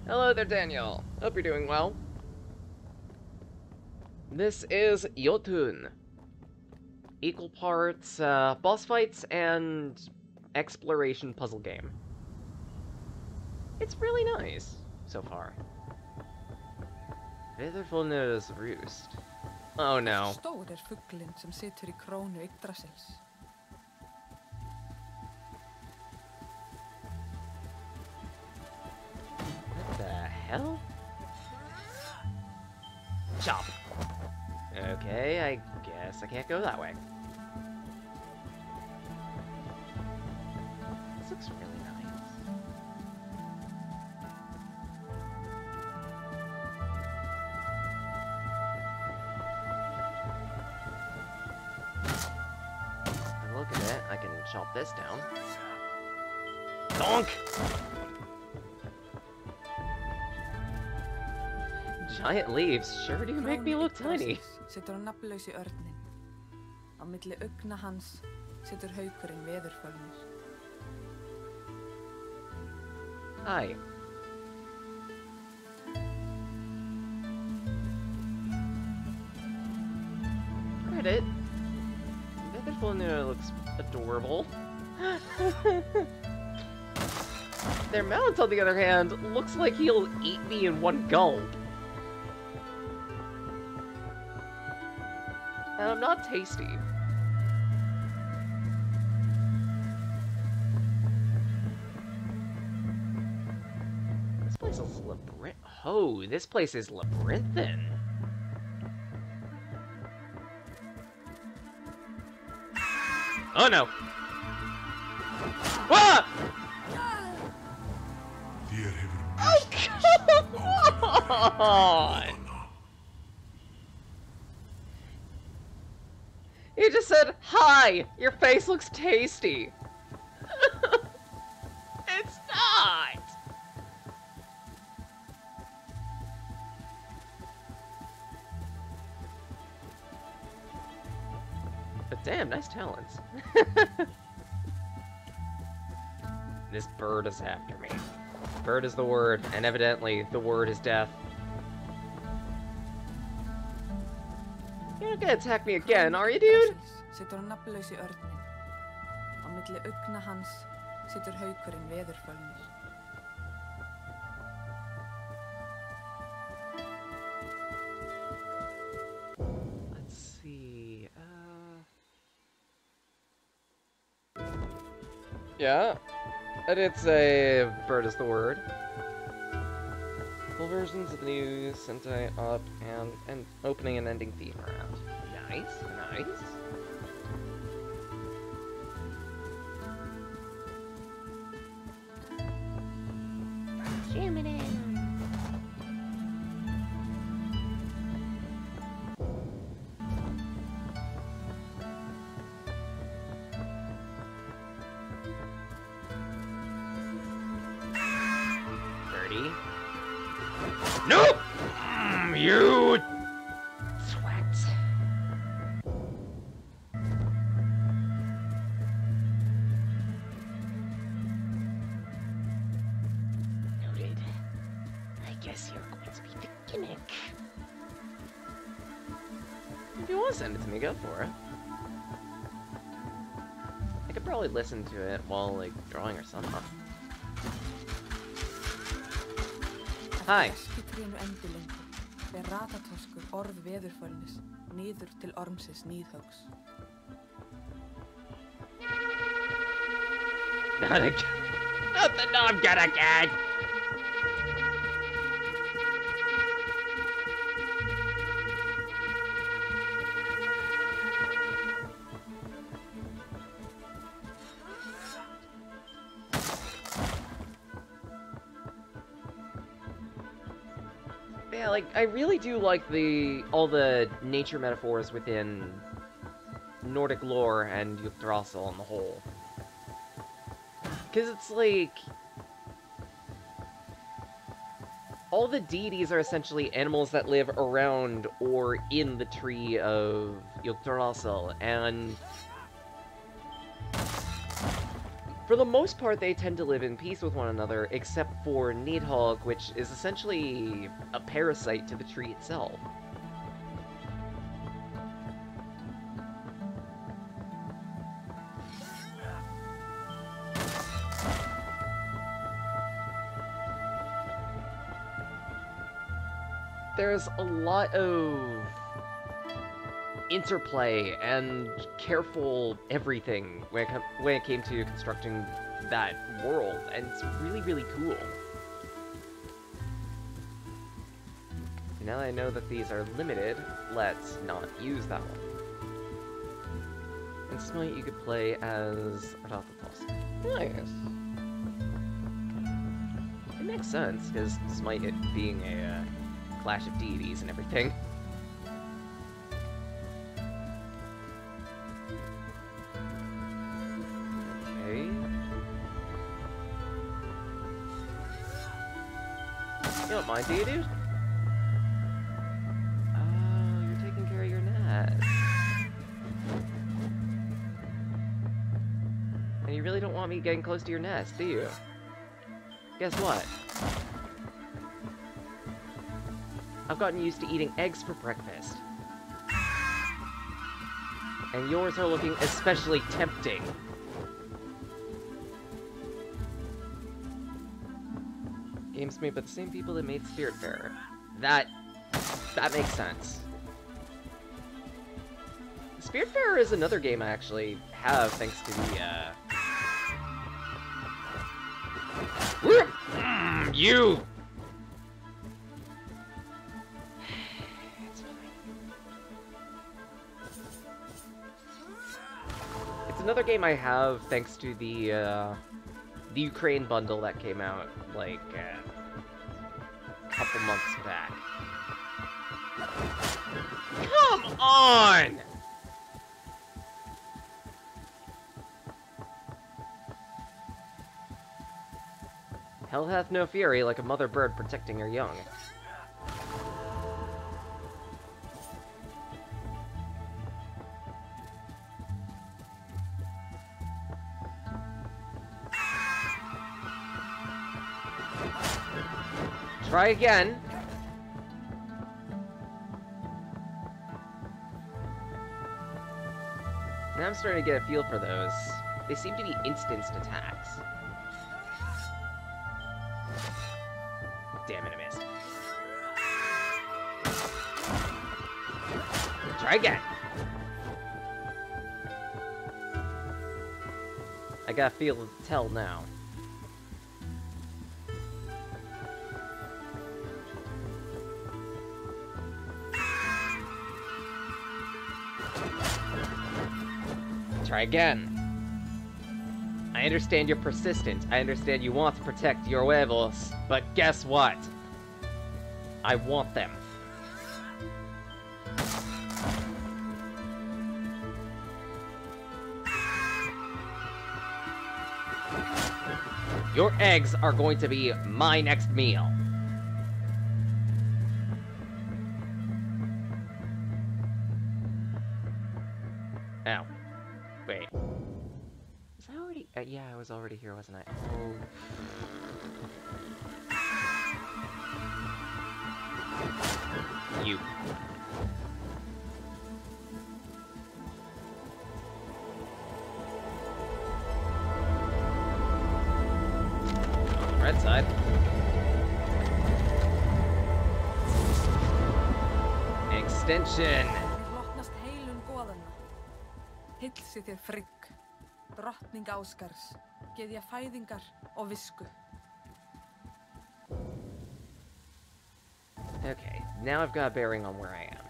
Hello there, Daniel. Hope you're doing well. This is Jotun. Equal parts boss fights and exploration puzzle game. It's really nice so far. Veðurfólk's roost. Oh no. Stór fuglinn sem situr í krónu Yggdrasils. What the hell? Chop. Okay, I guess I can't go that way. This looks really nice. Look at it, I can chop this down. Donk! Giant leaves sure do make me look tiny. Situr á nafnlausi örninn. Á milli augna hans situr haukurinn Veðurfölnir. Hi. Credit. Veðurfólknir looks adorable. Their mount, on the other hand, looks like he'll eat me in one gulp. And I'm not tasty. This place is labyrinth. Oh, this place is labyrinthine. Oh no! Ah! Oh, come on! You just said, hi, your face looks tasty. It's not! But damn, nice talents. This bird is after me. Bird is the word, and evidently the word is death. You're not gonna attack me again, are you, dude? Situr á nafnlausi örninn. Á milli augna hans situr haukurinn Veðurfölnir. Let's see, yeah, and it's a bird is the word. Full versions of the new Sentai up and opening and ending theme around. Nice, nice. Jam it in. Nope! You twat. Noted. I guess you're going to be the gimmick. If you want to send it to me, go for it. I could probably listen to it while, like, drawing or something. Hi. Ratatoskur orð Veðurfölnis niður til ormsins níðhöggs. Not again. Not the knob get again. Yeah, like, I really do like all the nature metaphors within Nordic lore and Yggdrasil on the whole. Because it's like... all the deities are essentially animals that live around or in the tree of Yggdrasil, and... For the most part, they tend to live in peace with one another, except for Nidhogg, which is essentially a parasite to the tree itself. There's a lot of interplay and careful everything when it came to constructing that world, and it's really, really cool. And now that I know that these are limited, let's not use that one. And Smite you could play as Rathathos. Nice. It makes sense, because Smite it being a clash of deities and everything. Okay. You don't mind, do you, dude? Oh, you're taking care of your nest. And you really don't want me getting close to your nest, do you? Guess what? I've gotten used to eating eggs for breakfast. And yours are looking especially tempting. Games made by the same people that made Spiritfarer. That makes sense. Spiritfarer is another game I actually have thanks to the, you! Another game I have thanks to the Ukraine bundle that came out like a couple months back. Come on! Hell hath no fury like a mother bird protecting her young. Try again. Now I'm starting to get a feel for those. They seem to be instanced attacks. Damn it, I missed. Try again. I got a feel to tell now. Try again. I understand you're persistent. I understand you want to protect your huevos. But guess what? I want them. Your eggs are going to be my next meal. Ow. Wait. Was I already... yeah, I was already here, wasn't I? Oh. You. On the red side. Extension. Hilsi þér Frigg, drottning Ásgars, gyðja fæðingar og visku. Okay, now I've got a bearing on where I am.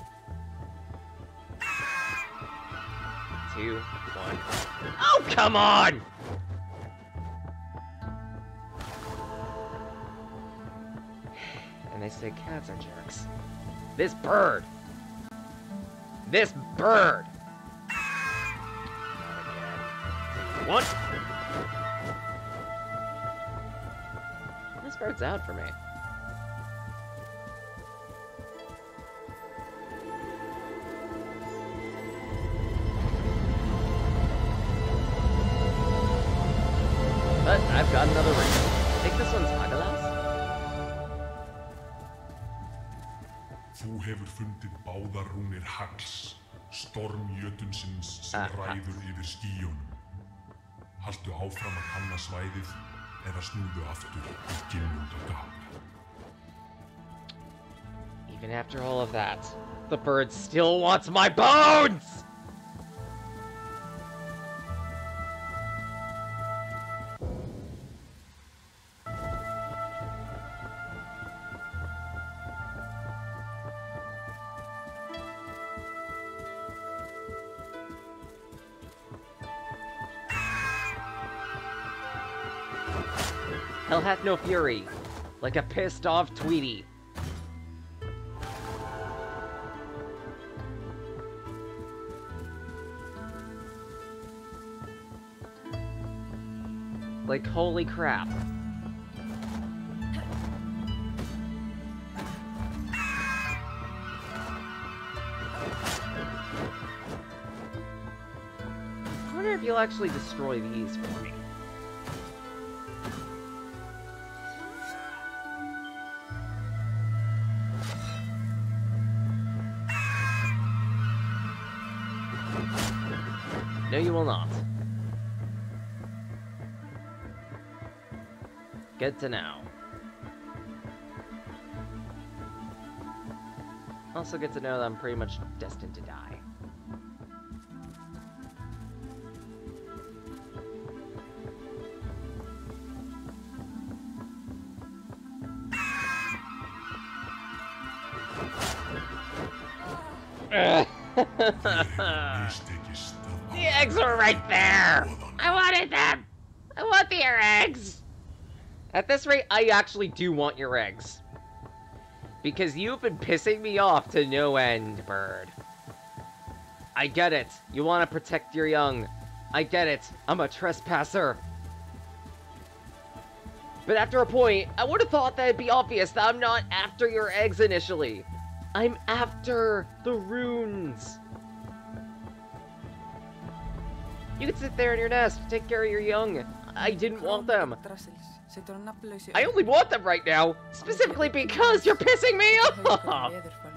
2, 1. Oh, come on! And they say cats are jerks. This bird! This bird! What? This bird's out for me. got another ring. I think this one's Agalas. Þú hefur fundið báðar rúnir hagls, stormjötunsins sem ræður yfir skýjunum. Haltu áfram að kanna svæðið eða snúðu aftur í Ginnungagap. Even after all of that, the bird still wants my bones! Hell hath no fury, like a pissed off Tweety. Like, holy crap. I wonder if you'll actually destroy these for me. No, you will not. Good to know. Also good to know that I'm pretty much destined to die. The eggs are right there! I wanted them! I want your eggs! At this rate, I actually do want your eggs. Because you've been pissing me off to no end, bird. I get it. You want to protect your young. I get it. I'm a trespasser. But after a point, I would have thought that it'd be obvious that I'm not after your eggs initially. I'm after the runes. You can sit there in your nest, take care of your young. I didn't want them. I only want them right now, specifically because you're pissing me off!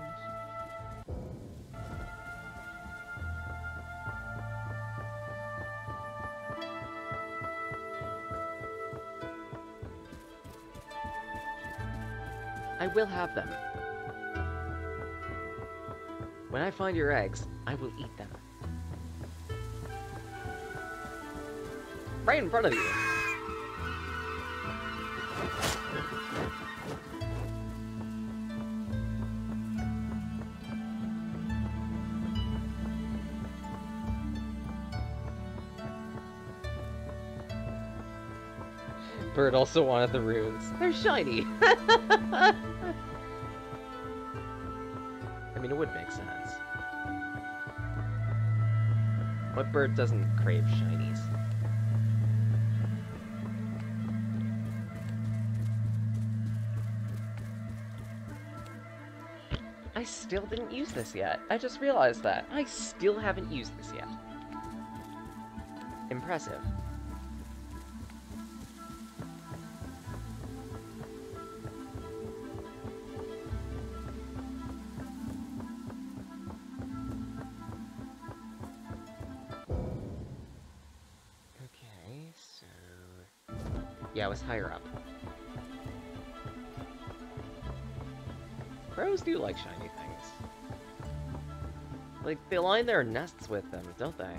I will have them. When I find your eggs, I will eat them. Right in front of you. Bird also wanted the runes. They're shiny. I mean, it would make sense. What bird doesn't crave shinies? I still didn't use this yet. I just realized that. I still haven't used this yet. Impressive. Okay, so... yeah, I was higher up. Crows do like shiny things. Like, they line their nests with them, don't they?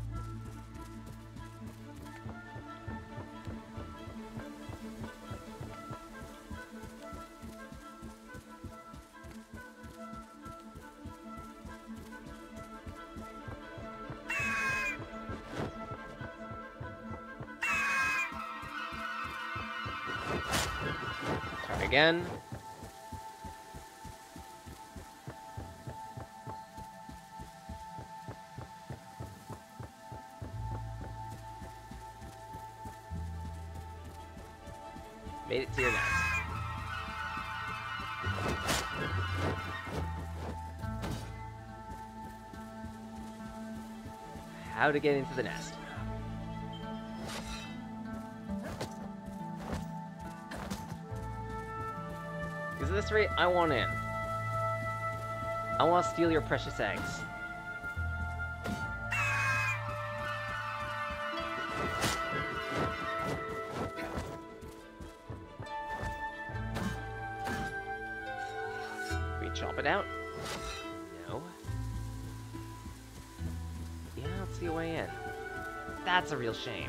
Try again. Made it to your nest. How to get into the nest. Because at this rate, I want in. I want to steal your precious eggs. We chop it out? No. Yeah, I don't see a way in. That's a real shame.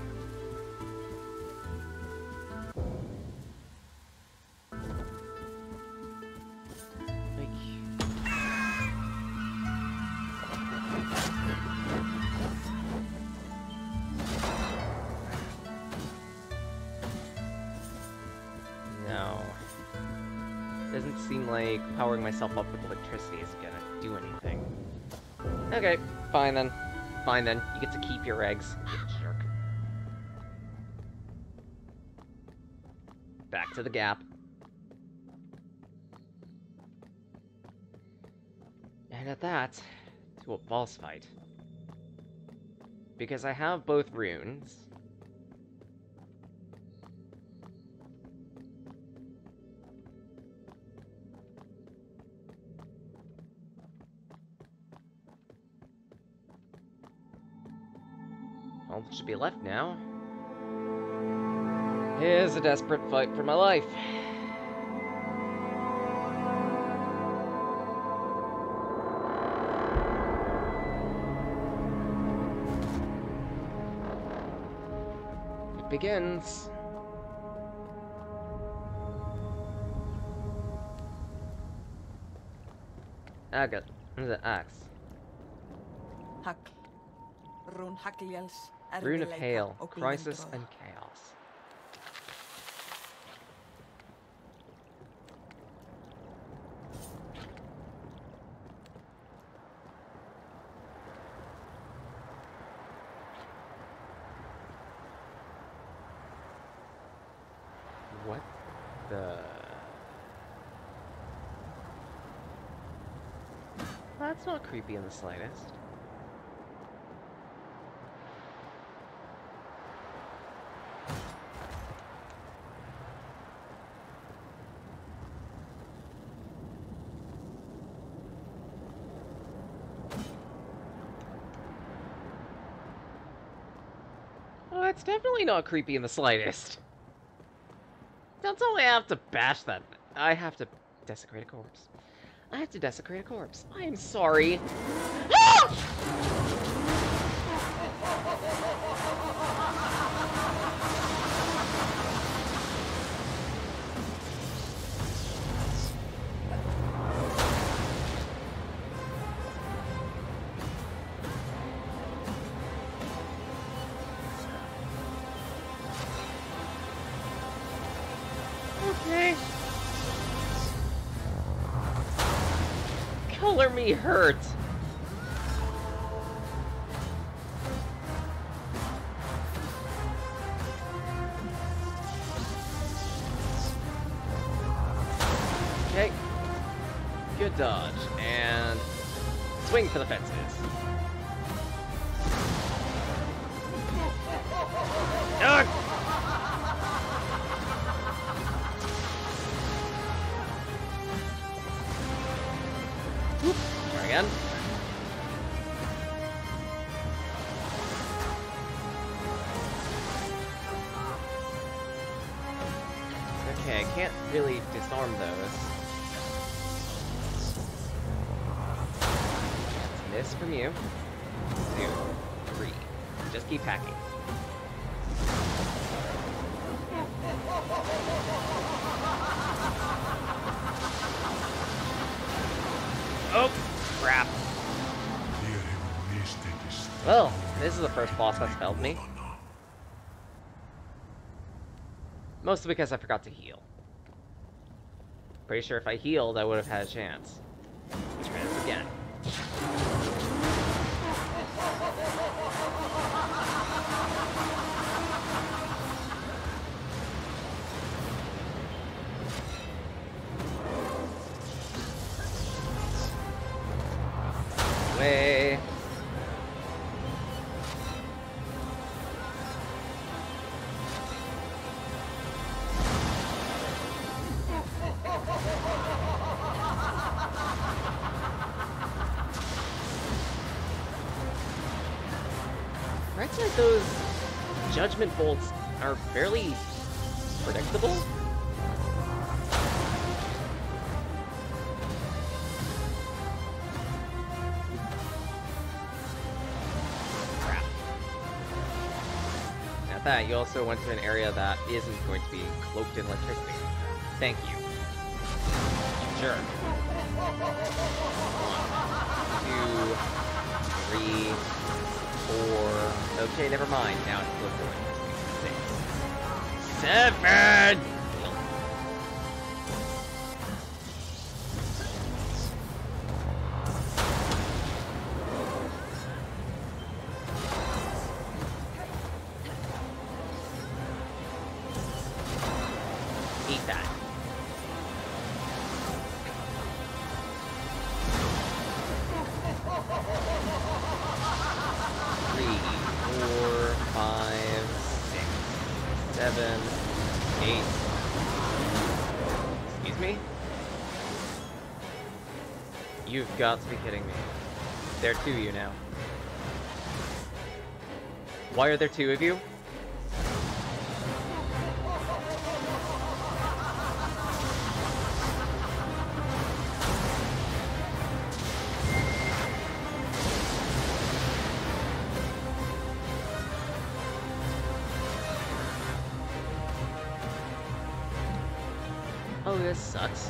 No. Doesn't seem like powering myself up with electricity is gonna do anything. Okay, fine then. Fine then. You get to keep your eggs, you jerk. Back to the gap. And at that, to a boss fight. Because I have both runes. All that should be left now is a desperate fight for my life. It begins. Agat. What is it? Axe. Hagl. Rún Hagljels. Rune of Hail. Crisis and Chaos. What the... That's not creepy in the slightest. Oh, it's definitely not creepy in the slightest. Don't tell me I have to bash that. I have to desecrate a corpse. I have to desecrate a corpse. I am sorry. Ah! Okay. Color me hurt. Okay. Good dodge. And swing for the fences. Ugh! Try again. Okay, I can't really disarm those. That's this from you. 2, 3. Just keep hacking. Oh, crap. Well, this is the first boss that's failed me. Mostly because I forgot to heal. Pretty sure if I healed, I would have had a chance. Trans again. Way. like those judgment bolts are fairly predictable. Crap. At that, you also went to an area that isn't going to be cloaked in electricity. Thank you. Sure. 1, 2, 3, 4. Okay, never mind. Now it's cloaked in electricity. 6, 7. Eat that. Three, 4, 5, 6, 7, 8. Excuse me? You've got to be kidding me. There are 2 of you now. Why are there 2 of you? Oh, this sucks.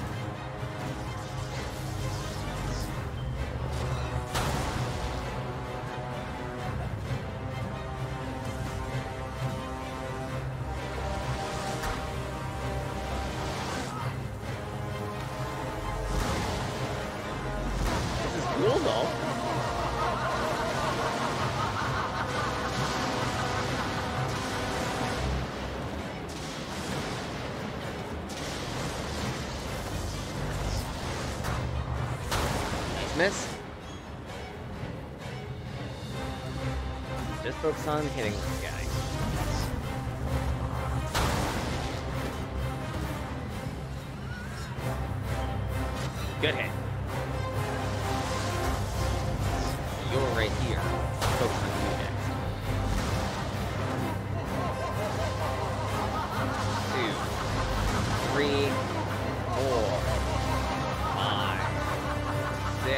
This is cool, though. Miss. Just focus on hitting this guy. Good hit. You're right here. Focus on you next. 2, 3, 4, 5, 6.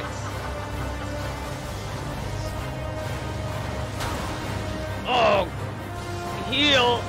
Oh! Heal!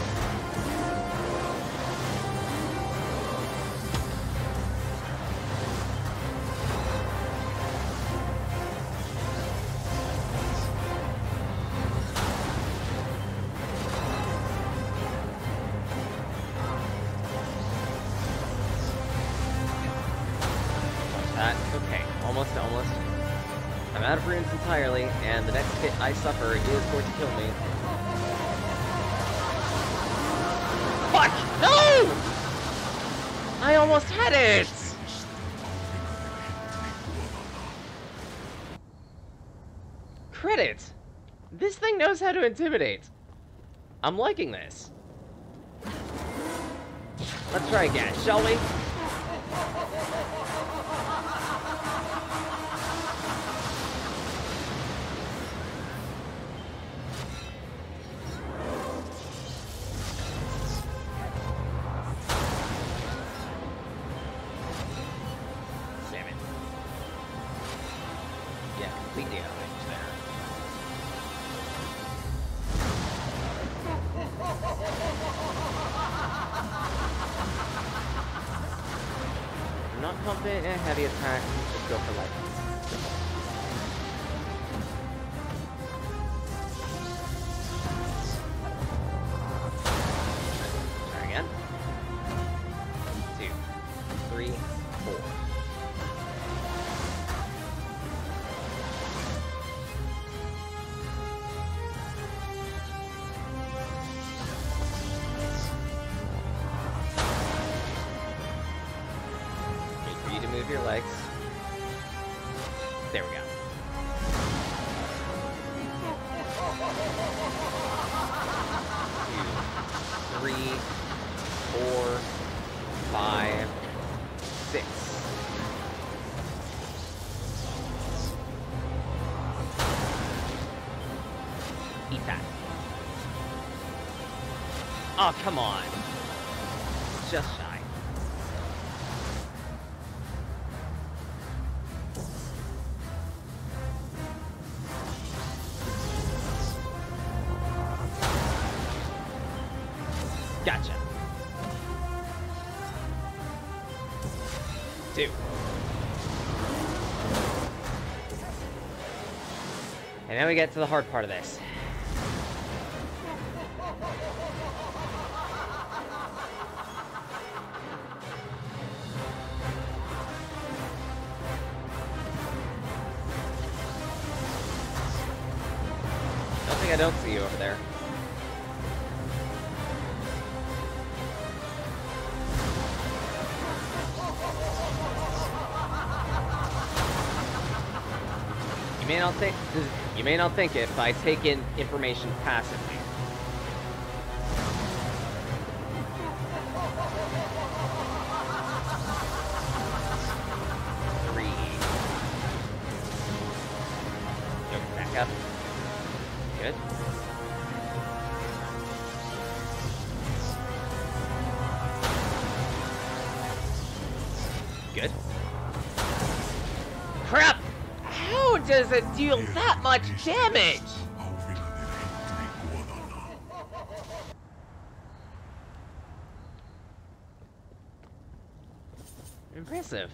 Okay, almost. I'm out of runes entirely, and the next hit I suffer is going to kill me. Fuck! No! I almost had it! Credit! This thing knows how to intimidate. I'm liking this. Let's try again, shall we? Completely out of range there. I'm not confident in a heavy attack, just go for light. Try again. 2, 3, 4. Move your legs. There we go. 2, 3, 4, 5, 6. Eat Okay. Oh, come on. Just shy. Gotcha. 2. And now we get to the hard part of this. I don't see you over there. You may not think it, but I take in information passively. Nope, back up. Good. Good. Crap! How does it deal that much damage? Impressive.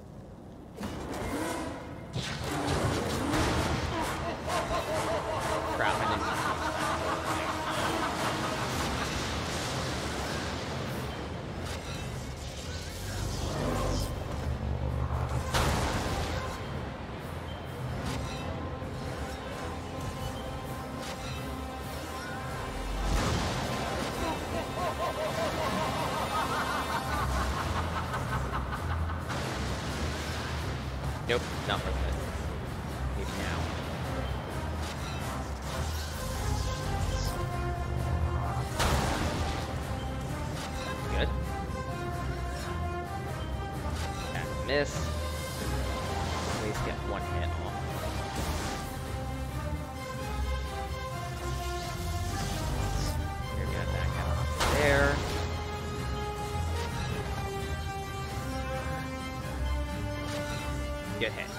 Crap, I didn't. Nope, not worth it. Maybe now. Good. That miss. At least get one hit off. You're gonna back out there. Good hit.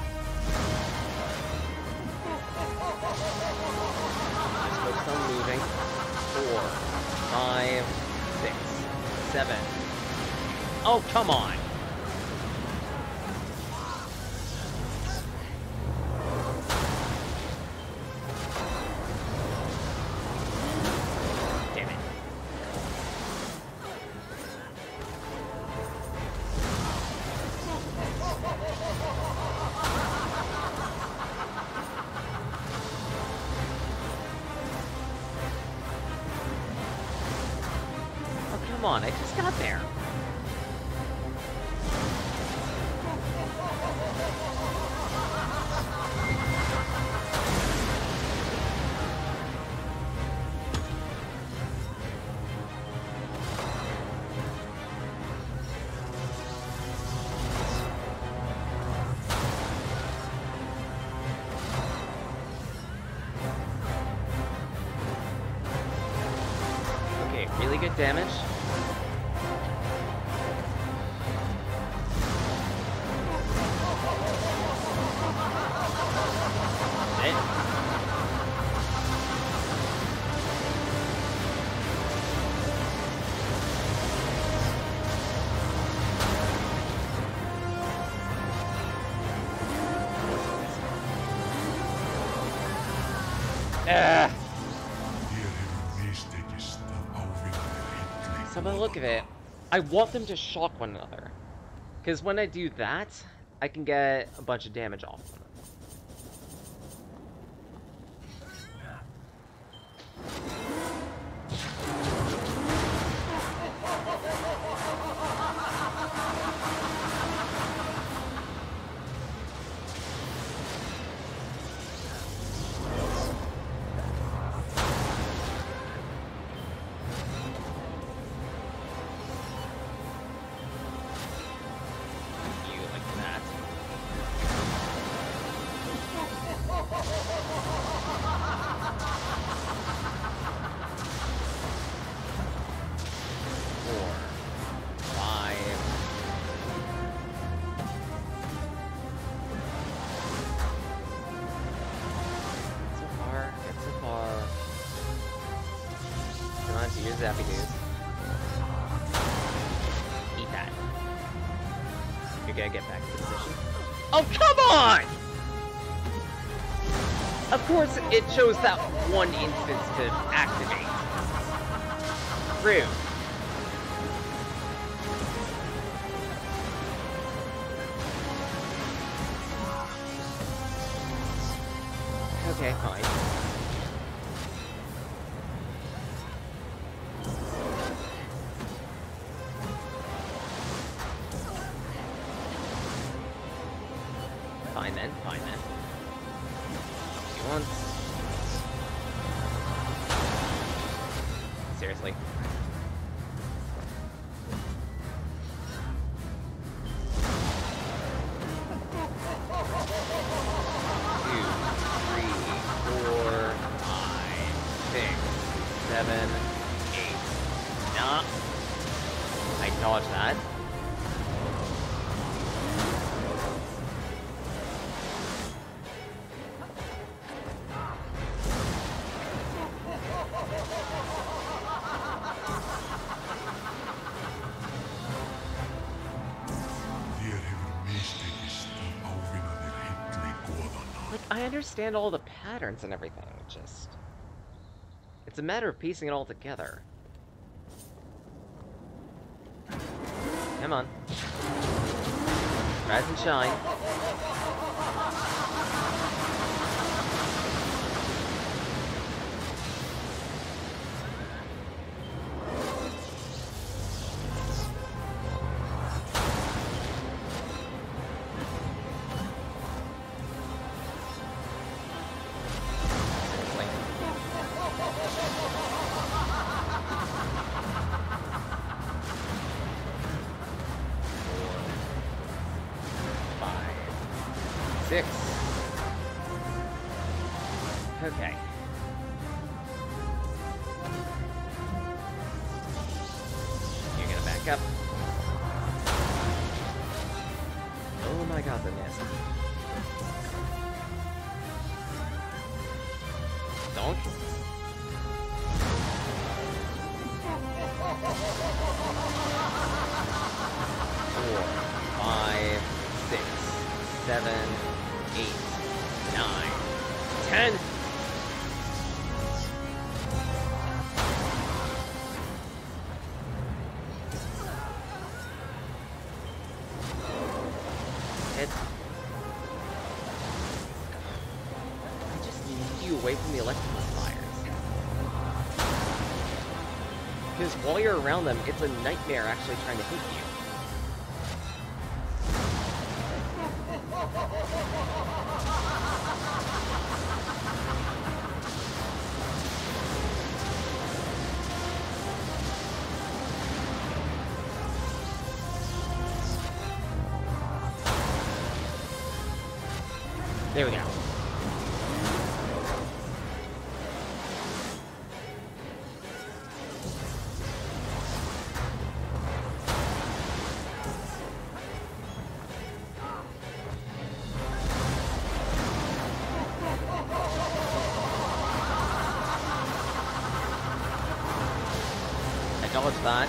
Just focus on moving. 4, 5, 6, 7. Oh, come on! Damn it. Come on, I just got there. Okay, really good damage. So by the look of it, I want them to shock one another. Because when I do that, I can get a bunch of damage off them. Zappy News. Eat that. You're gonna get back to position. Oh, come on! Of course, it chose that one instance to activate. Rude. Okay, fine. Fine then, fine then. You want? Seriously. I dodged that. Like, I understand all the patterns and everything, just... It's a matter of piecing it all together. Come on. Rise and shine. Six. Okay. You're gonna back up. Oh my god, the missed. Donk. 4, 5, 6, 7, 8, 9, 10. Hit. I just need you away from the electrical fires. Because while you're around them, it's a nightmare actually trying to hit you. There we go. I dodged that.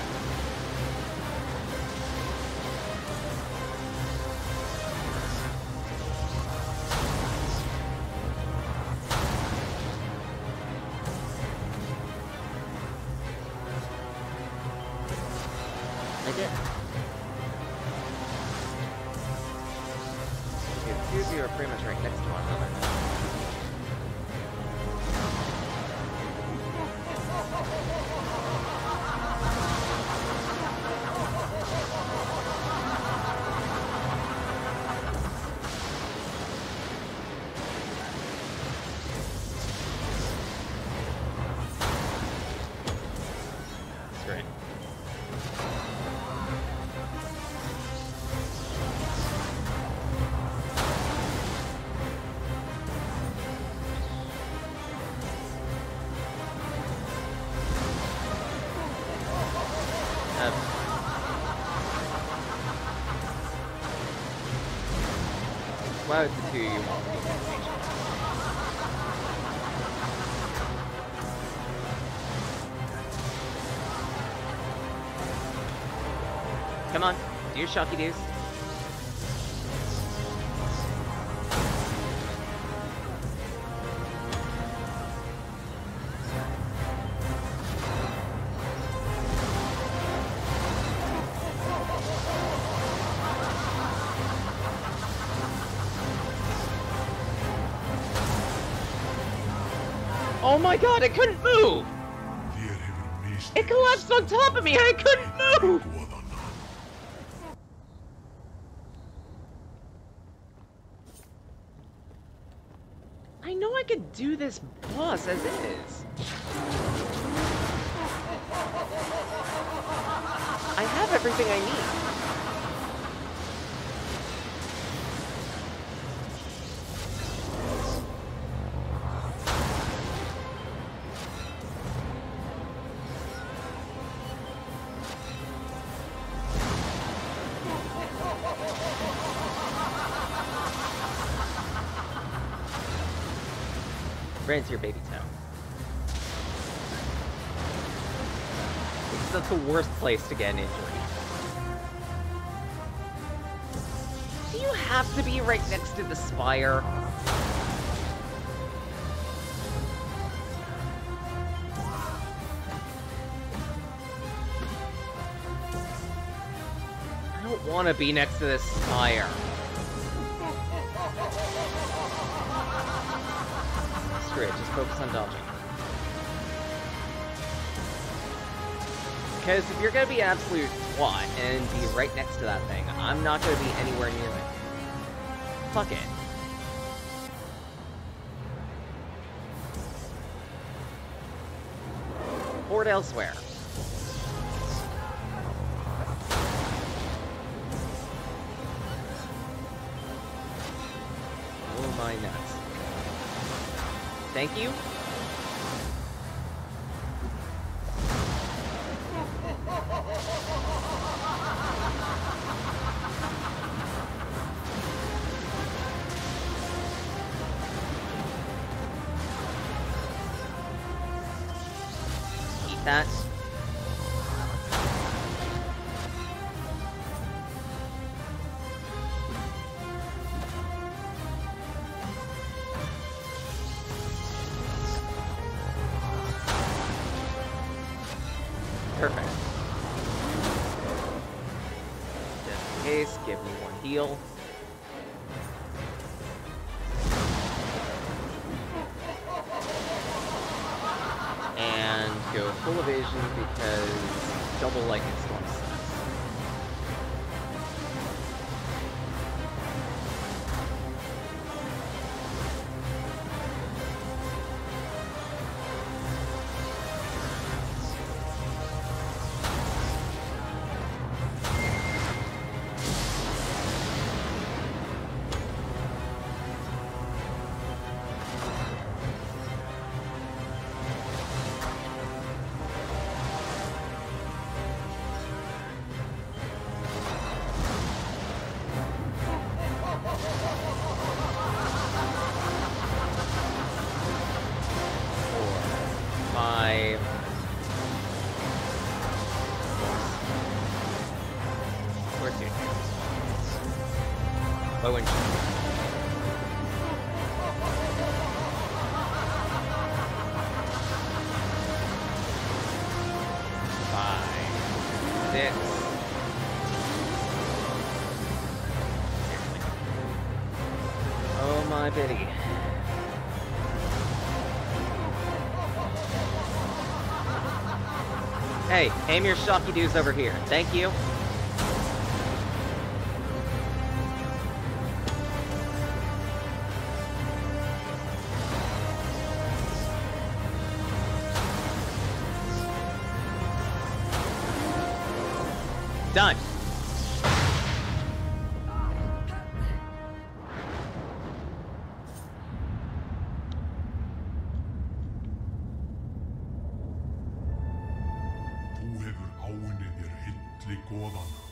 I did. Okay, the two of you are pretty much right next to one another. That's great. Why would the two of you want to be patient? Come on, do your shocky doos. Oh my god, it couldn't move! It collapsed on top of me and I couldn't move! I know I could do this boss as is. I have everything I need. Right into your baby toe. That's the worst place to get an injury. Do you have to be right next to the spire? I don't want to be next to this spire. Screw it, just focus on dodging. Because if you're gonna be an absolute twat and be right next to that thing, I'm not gonna be anywhere near it. Fuck it. Port elsewhere. Oh my nuts. Thank you. Eat that. Perfect. Just in case, give me one heal. And go full evasion because double lightning storm sucks. Why wouldn't you? Five, 6. Oh my biddy. Hey, aim your shocky doos over here. Thank you. Done. Þú hefur áunnið þér hilli goðanna.